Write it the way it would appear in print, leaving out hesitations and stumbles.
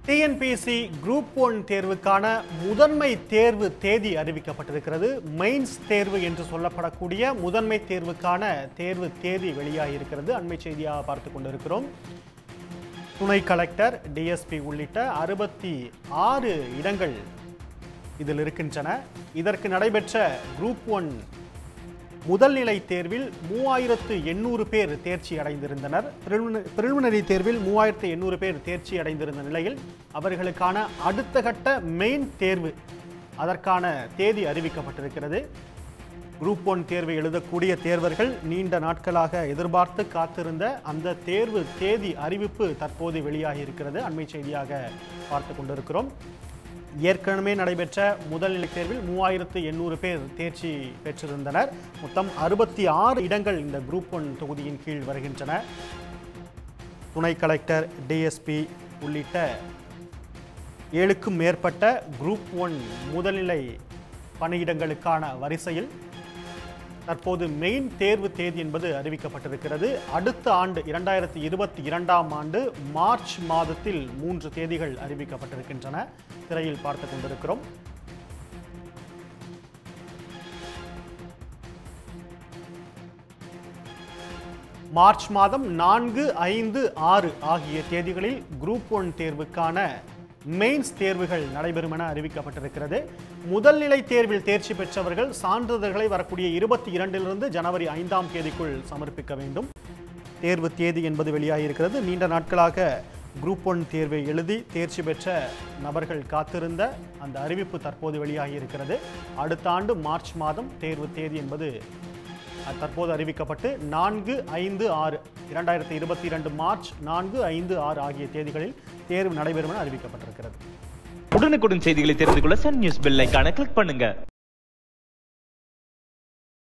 TNPSC group 1 தேர்வுக்கான முதன்மை தேர்வு தேதி அறிவிக்கப்பட்டிருக்கிறது. மெயின்ஸ் தேர்வு என்று சொல்லப்படக்கூடிய முதன்மை தேர்வுக்கான தேர்வு தேதி வெளியாகியிருக்கிறது. அண்மை செய்தியாக பார்த்து கொண்டிருக்கிறோம். துணை கலெக்டர், டிஎஸ்பி உள்ளிட்ட 66 இடங்கள் இதில் இருக்கின்றன. இதற்கு நடைபெற்ற குரூப் 1 முதல்நிலை தேர்வில் 3800 பேர் தேர்ச்சி அடைந்திருந்தனர். பிரிலிமினரி தேர்வில் 3800 பேர் தேர்ச்சி அடைந்திருந்த நிலையில் அவர்களுக்கான அடுத்த கட்ட மெயின் தேர்வு அதற்கான தேதி அறிவிக்கப்பட்டிருக்கிறது. குரூப் 1 தேர்வை எழுதக்கூடிய தேர்வர்கள் நீண்ட நாட்களாக எதிர்பார்த்து காத்திருந்த அந்த தேர்வு தேதி அறிவிப்பு தற்போது வெளியாகி இருக்கிறது. அண்மை செய்தியாக பார்த்து கொண்டிருக்கிறோம். ஏற்கனவே நடைபெற்ற முதல்நிலை தேர்வில் 3800 பேர் தேர்ச்சி பெற்றிருந்தனர். மொத்தம் 66 இடங்கள் இந்த குரூப் 1 தொகுதியின் கீழ் வருகின்றன. துணை கலெக்டர், டிஎஸ்பி உள்ளிட்ட 7க்கும் மேற்பட்ட குரூப் 1 முதல்நிலை பணியிடங்களுக்கான வரிசையில் தற்போது மெயின் தேர்வு தேதி என்பது அறிவிக்கப்பட்டிருக்கிறது. அடுத்த ஆண்டு 2022ஆம் ஆண்டு மார்ச் மாதத்தில் 3 தேதிகள் அறிவிக்கப்பட்டிருக்கின்றன. திரையில் பார்த்து கொண்டிருக்கிறோம். மார்ச் மாதம் 4, 5, 6 ஆகிய தேதிகளில் குரூப் 1 தேர்வுக்கான மெயின்ஸ் தேர்வுகள் நடைபெறும் என அறிவிக்கப்பட்டிருக்கிறது. முதல்நிலை தேர்வில் தேர்ச்சி பெற்றவர்கள் சான்றிதழ்களை வரக்கூடிய 22 ஜனவரி 5ஆம் தேதிக்குள் சமர்ப்பிக்க வேண்டும். தேர்வு தேதி என்பது வெளியாகியிருக்கிறது. நீண்ட நாட்களாக குரூப் 1 தேர்வை எழுதி தேர்ச்சி பெற்ற நபர்கள் காத்திருந்த அந்த அறிவிப்பு தற்போது வெளியாகியிருக்கிறது. அடுத்த ஆண்டு மார்ச் மாதம் தேர்வு தேதி என்பது தற்போது அறிவிக்கப்பட்டு 4, 5, 6 2022 மார்ச் 4, 5, 6 ஆகிய தேதிகளில் தேர்வு நடைபெறும் என அறிவிக்கப்பட்டிருக்கிறது. உடனுக்குடன் செய்திகளை தெரிந்து கொள்ள சன் நியூஸ் பெல் ஐகானை கிளிக் பண்ணுங்க.